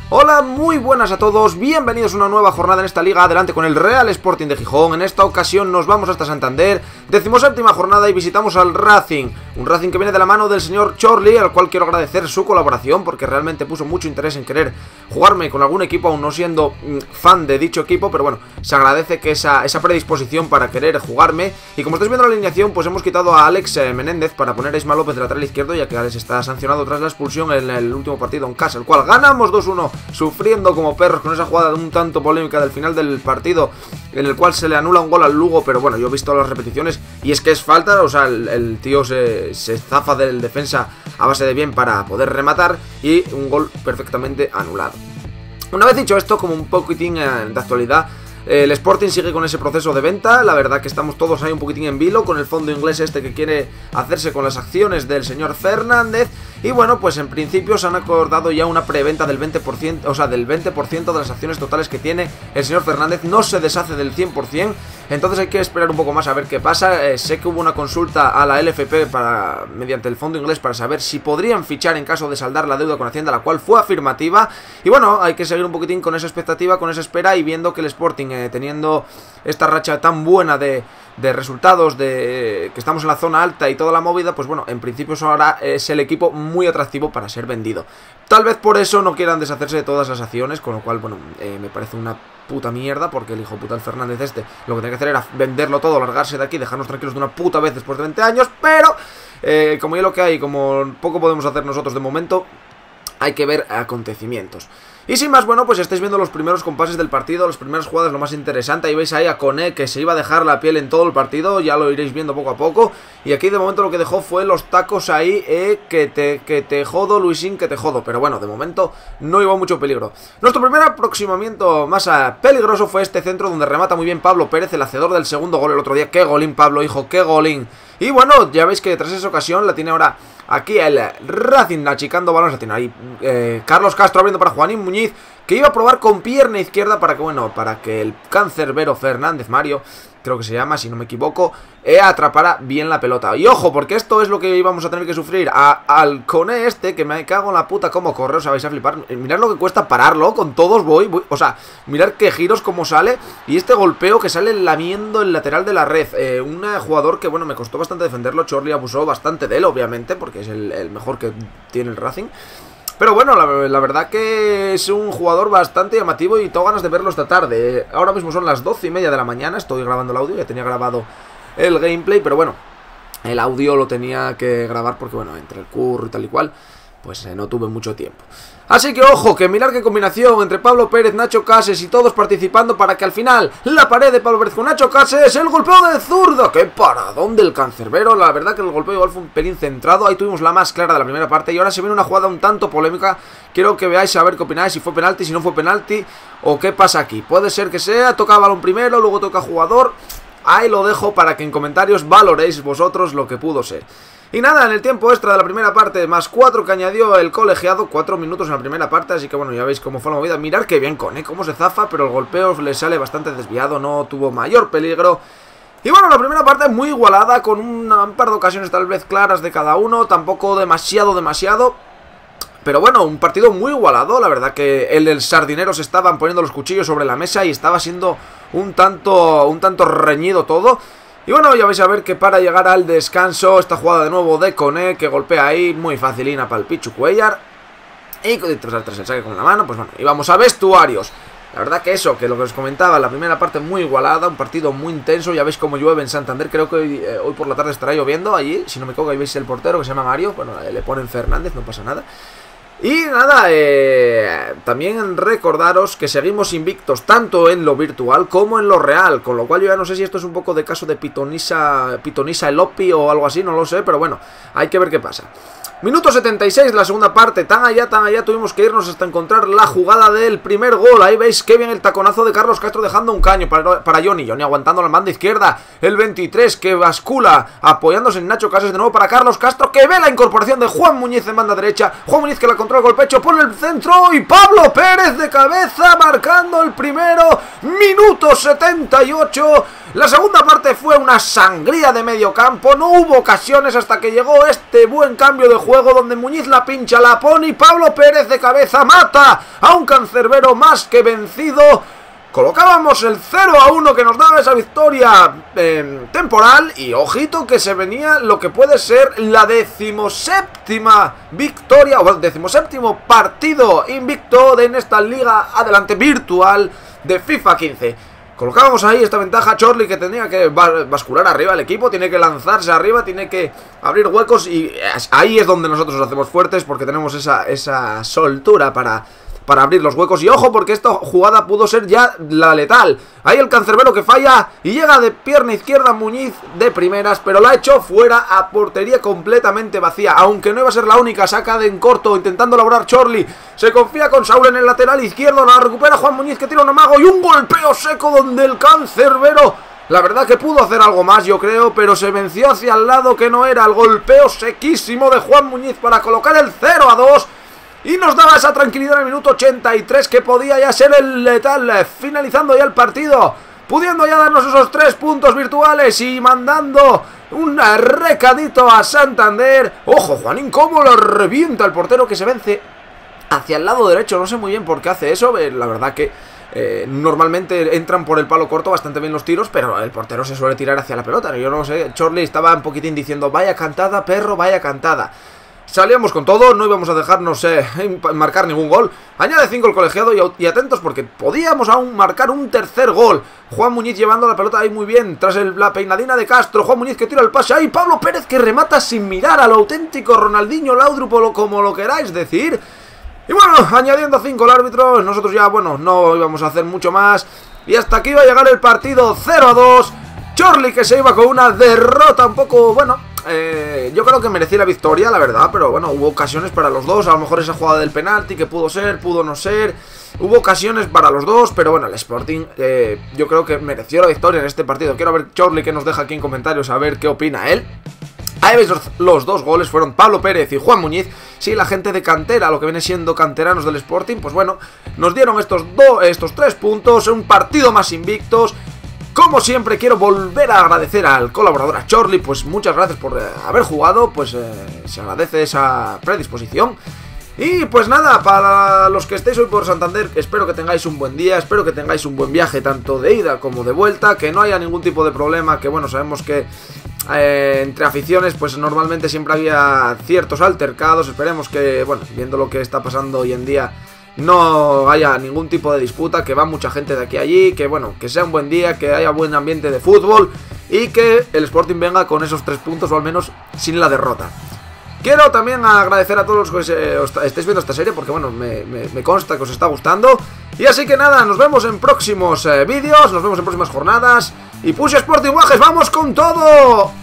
Hola, muy buenas a todos, bienvenidos a una nueva jornada en esta liga, adelante con el Real Sporting de Gijón. En esta ocasión nos vamos hasta Santander, 17ª jornada y visitamos al Racing. Un Racing que viene de la mano del señor Chorley, al cual quiero agradecer su colaboración, porque realmente puso mucho interés en querer jugarme con algún equipo, aún no siendo fan de dicho equipo, pero bueno, se agradece que esa predisposición para querer jugarme. Y como estáis viendo la alineación, pues hemos quitado a Alex Menéndez para poner a Isma López de lateral izquierdo, ya que Alex está sancionado tras la expulsión en el último partido en casa, el cual ganamos 2-1, sufriendo como perros con esa jugada de un tanto polémica del final del partido, en el cual se le anula un gol al Lugo, pero bueno, yo he visto las repeticiones y es que es falta, o sea, el tío se zafa del defensa a base de bien para poder rematar y un gol perfectamente anulado. Una vez dicho esto, como un poquitín de actualidad, el Sporting sigue con ese proceso de venta. La verdad que estamos todos ahí un poquitín en vilo con el fondo inglés este que quiere hacerse con las acciones del señor Fernández. Y bueno, pues en principio se han acordado ya una preventa del 20%, o sea, del 20% de las acciones totales que tiene el señor Fernández. No se deshace del 100%, entonces hay que esperar un poco más a ver qué pasa. Sé que hubo una consulta a la LFP mediante el fondo inglés para saber si podrían fichar en caso de saldar la deuda con Hacienda, la cual fue afirmativa. Y bueno, hay que seguir un poquitín con esa expectativa, con esa espera, y viendo que el Sporting, teniendo esta racha tan buena de resultados, que estamos en la zona alta y toda la movida, pues bueno, en principio eso ahora es el equipo muy atractivo para ser vendido. Tal vez por eso no quieran deshacerse de todas las acciones, con lo cual, bueno, me parece una puta mierda, porque el hijo puta del Fernández lo que tenía que hacer era venderlo todo, largarse de aquí, dejarnos tranquilos de una puta vez después de 20 años, pero como ya lo que hay, como poco podemos hacer nosotros de momento, hay que ver acontecimientos. Y sin más, bueno, pues estáis viendo los primeros compases del partido, las primeras jugadas, lo más interesante. Ahí veis ahí a Koné, que se iba a dejar la piel en todo el partido, ya lo iréis viendo poco a poco. Y aquí de momento lo que dejó fue los tacos ahí, que te jodo, Luisín, que te jodo. Pero bueno, de momento no iba mucho peligro. Nuestro primer aproximamiento más peligroso fue este centro, donde remata muy bien Pablo Pérez, el hacedor del segundo gol el otro día. ¡Qué golín, Pablo, hijo! ¡Qué golín! Y bueno, ya veis que tras esa ocasión la tiene ahora aquí el Racing achicando balones. La tiene ahí Carlos Castro abriendo para Juanín Muñiz, que iba a probar con pierna izquierda para que el cancerbero Fernández Mario, creo que se llama, si no me equivoco, atrapara bien la pelota. Y ojo, porque esto es lo que íbamos a tener que sufrir al Koné que me cago en la puta cómo corre, os vais a flipar. Mirad lo que cuesta pararlo, con todos voy, o sea, mirad qué giros, cómo sale, y este golpeo que sale lamiendo el lateral de la red. Un jugador que, bueno, me costó bastante defenderlo. Chorley abusó bastante de él, obviamente, porque es el mejor que tiene el Racing. Pero bueno, la verdad que es un jugador bastante llamativo y tengo ganas de verlo esta tarde. Ahora mismo son las 12:30 de la mañana, estoy grabando el audio, ya tenía grabado el gameplay, pero bueno, el audio lo tenía que grabar porque, bueno, entre el curro y tal y cual, pues no tuve mucho tiempo. Así que ojo, que mirar qué combinación entre Pablo Pérez, Nacho Cases y todos participando para que al final la pared de Pablo Pérez con Nacho Cases, el golpeo de zurdo. ¡Qué paradón del cancerbero! La verdad que el golpeo igual fue un pelín centrado. Ahí tuvimos la más clara de la primera parte y ahora se viene una jugada un tanto polémica. Quiero que veáis a ver qué opináis, si fue penalti, si no fue penalti o qué pasa aquí. Puede ser que sea, toca balón primero, luego toca jugador. Ahí lo dejo para que en comentarios valoréis vosotros lo que pudo ser. Y nada, en el tiempo extra de la primera parte, más 4 que añadió el colegiado, 4 minutos en la primera parte, así que bueno, ya veis cómo fue la movida. Mirad que bien cómo se zafa, pero el golpeo le sale bastante desviado, no tuvo mayor peligro. Y bueno, la primera parte muy igualada, con un par de ocasiones tal vez claras de cada uno, tampoco demasiado. Pero bueno, un partido muy igualado, la verdad que el del Sardinero se estaban poniendo los cuchillos sobre la mesa y estaba siendo un tanto reñido todo. Y bueno, ya vais a ver que para llegar al descanso, esta jugada de nuevo de Koné, que golpea ahí, muy facilina para el Pichu Cuellar. Y tras el saque con la mano, pues bueno, y vamos a vestuarios. La verdad que eso, que lo que os comentaba, la primera parte muy igualada, un partido muy intenso. Ya veis cómo llueve en Santander, creo que hoy por la tarde estará lloviendo allí. Si no me equivoco, ahí veis el portero que se llama Mario, bueno, le ponen Fernández, no pasa nada. Y nada, también recordaros que seguimos invictos tanto en lo virtual como en lo real, con lo cual yo ya no sé si esto es un poco de caso de Pitonisa Elopi o algo así, no lo sé, pero bueno, hay que ver qué pasa. Minuto 76 de la segunda parte, tan allá tuvimos que irnos hasta encontrar la jugada del primer gol. Ahí veis que bien el taconazo de Carlos Castro dejando un caño para Johnny aguantando la banda izquierda, el 23 que bascula apoyándose en Nacho Cases de nuevo para Carlos Castro, que ve la incorporación de Juan Muñiz en banda derecha, Juan Muñiz que la controla con el pecho, pone el centro y Pablo Pérez de cabeza marcando el primero. Minuto 78, La segunda parte fue una sangría de medio campo, no hubo ocasiones hasta que llegó este buen cambio de juego donde Muñiz la pincha, la pone y Pablo Pérez de cabeza mata a un cancerbero más que vencido. Colocábamos el 0-1 que nos daba esa victoria temporal y ojito que se venía lo que puede ser la 17ª victoria o 17º partido invicto en esta liga adelante virtual de FIFA 15. Colocábamos ahí esta ventaja. Chorley, que tenía que bascular arriba el equipo, tiene que lanzarse arriba, tiene que abrir huecos y ahí es donde nosotros nos hacemos fuertes porque tenemos esa soltura para abrir los huecos. Y ojo, porque esta jugada pudo ser ya la letal. Ahí el cancerbero que falla y llega de pierna izquierda Muñiz de primeras, pero la echó fuera a portería completamente vacía. Aunque no iba a ser la única, saca de en corto intentando elaborar Chorley. Se confía con Saúl en el lateral izquierdo, la recupera Juan Muñiz que tira un amago y un golpeo seco donde el cancerbero, la verdad que pudo hacer algo más, yo creo, pero se venció hacia el lado que no era. El golpeo sequísimo de Juan Muñiz para colocar el 0-2. Y nos daba esa tranquilidad en el minuto 83 que podía ya ser el letal, finalizando ya el partido, pudiendo ya darnos esos 3 puntos virtuales y mandando un recadito a Santander. Ojo, Juanín, cómo lo revienta el portero que se vence hacia el lado derecho. No sé muy bien por qué hace eso, la verdad que normalmente entran por el palo corto bastante bien los tiros, pero el portero se suele tirar hacia la pelota. Yo no sé, Chorley estaba un poquitín diciendo vaya cantada, perro, vaya cantada. Salíamos con todo, no íbamos a dejarnos marcar ningún gol. Añade 5 el colegiado y atentos porque podíamos aún marcar un tercer gol. Juan Muñiz llevando la pelota ahí muy bien, tras la peinadina de Castro. Juan Muñiz que tira el pase ahí, Pablo Pérez que remata sin mirar a lo auténtico Ronaldinho Laudrup, como lo queráis decir. Y bueno, añadiendo 5 el árbitro, nosotros ya, bueno, no íbamos a hacer mucho más. Y hasta aquí iba a llegar el partido 0-2. Chorley que se iba con una derrota un poco, bueno, yo creo que merecía la victoria, la verdad, pero bueno, hubo ocasiones para los dos. A lo mejor esa jugada del penalti que pudo ser, pudo no ser. Hubo ocasiones para los dos, pero bueno, el Sporting yo creo que mereció la victoria en este partido. Quiero ver Chorley que nos deja aquí en comentarios a ver qué opina él. Ahí veis los dos goles, fueron Pablo Pérez y Juan Muñiz. Sí, la gente de cantera, lo que viene siendo canteranos del Sporting, pues bueno, nos dieron estos 3 puntos, un partido más invictos. Como siempre quiero volver a agradecer al colaborador, a Chorley, pues muchas gracias por haber jugado, pues se agradece esa predisposición. Y pues nada, para los que estéis hoy por Santander, espero que tengáis un buen día, espero que tengáis un buen viaje tanto de ida como de vuelta, que no haya ningún tipo de problema, que bueno, sabemos que entre aficiones pues normalmente siempre había ciertos altercados. Esperemos que, bueno, viendo lo que está pasando hoy en día, no haya ningún tipo de disputa, que va mucha gente de aquí a allí, que bueno, que sea un buen día, que haya buen ambiente de fútbol y que el Sporting venga con esos 3 puntos o al menos sin la derrota. Quiero también agradecer a todos los que estéis viendo esta serie porque bueno, me consta que os está gustando. Y así que nada, nos vemos en próximos vídeos, nos vemos en próximas jornadas. Y Push Sporting Wages, ¡vamos con todo!